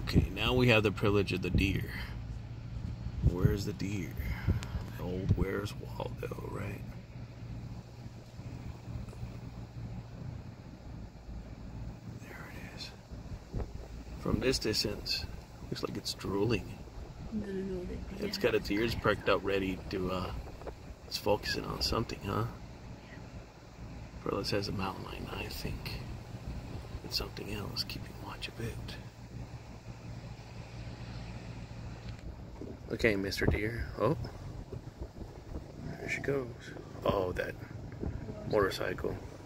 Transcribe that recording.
Okay, now we have the privilege of the deer. Where's the deer? Old Where's Waldo, right? There it is. From this distance, looks like it's drooling. It's got its ears perked up, ready to, it's focusing on something, huh? Perlis has a mountain lion, I think. It's something else, keeping watch of it. Okay, Mr. Deer. Oh, there she goes. Oh, that motorcycle.